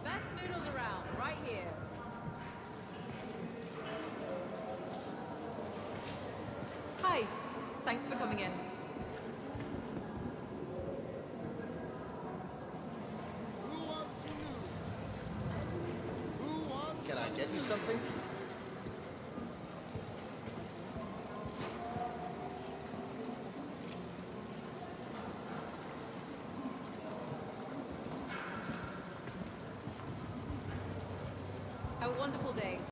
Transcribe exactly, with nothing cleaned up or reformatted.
Best noodles around, right here. Hi. Thanks for coming in. Who wants some noodles? Who wants Can I some get you noodles? something? Have a wonderful day.